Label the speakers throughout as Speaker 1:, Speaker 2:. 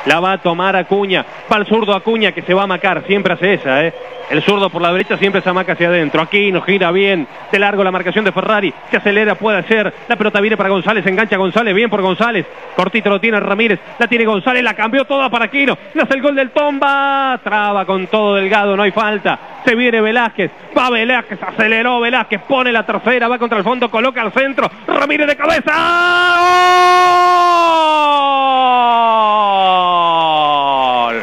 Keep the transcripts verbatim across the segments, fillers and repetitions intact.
Speaker 1: La va a tomar Acuña. Va el zurdo Acuña que se va a amacar. Siempre hace esa, ¿eh? El zurdo por la derecha siempre se amaca hacia adentro. Aquí nos gira bien. De largo la marcación de Ferrari. Se acelera, puede hacer. La pelota viene para González. Engancha González. Bien por González. Cortito lo tiene Ramírez. La tiene González. La cambió toda para Aquino. Le hace el gol del Tomba. Traba con todo Delgado. No hay falta. Se viene Velázquez. Va Velázquez. Aceleró Velázquez. Pone la tercera. Va contra el fondo. Coloca al centro. Ramírez de cabeza. ¡Gol!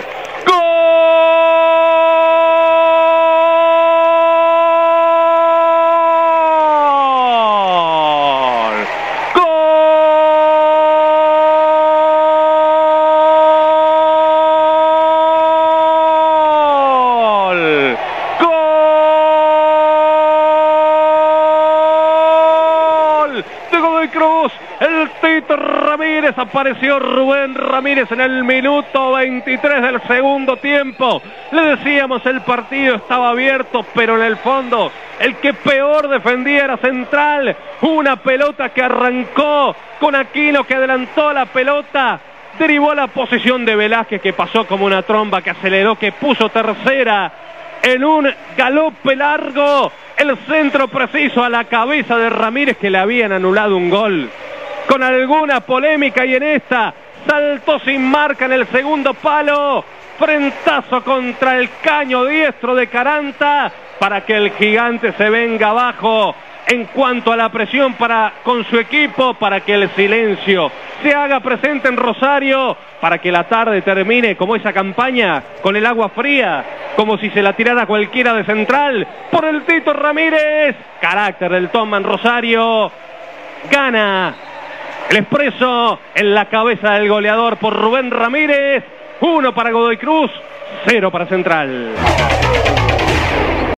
Speaker 1: De Godoy Cruz, el Tito Ramírez, apareció Rubén Ramírez en el minuto veintitrés del segundo tiempo. Le decíamos, el partido estaba abierto, pero en el fondo el que peor defendía era Central. Una pelota que arrancó con Aquino, que adelantó la pelota, derivó la posición de Velázquez, que pasó como una tromba, que aceleró, que puso tercera en un galope largo. El centro preciso a la cabeza de Ramírez, que le habían anulado un gol con alguna polémica, y en esta saltó sin marca en el segundo palo. Frentazo contra el caño diestro de Caranta para que el gigante se venga abajo en cuanto a la presión para con su equipo, para que el silencio se haga presente en Rosario, para que la tarde termine como esa campaña, con el agua fría, como si se la tirara cualquiera de Central. Por el Tito Ramírez, carácter del Tomba en Rosario, gana el Expreso en la cabeza del goleador por Rubén Ramírez. Uno para Godoy Cruz, cero para Central.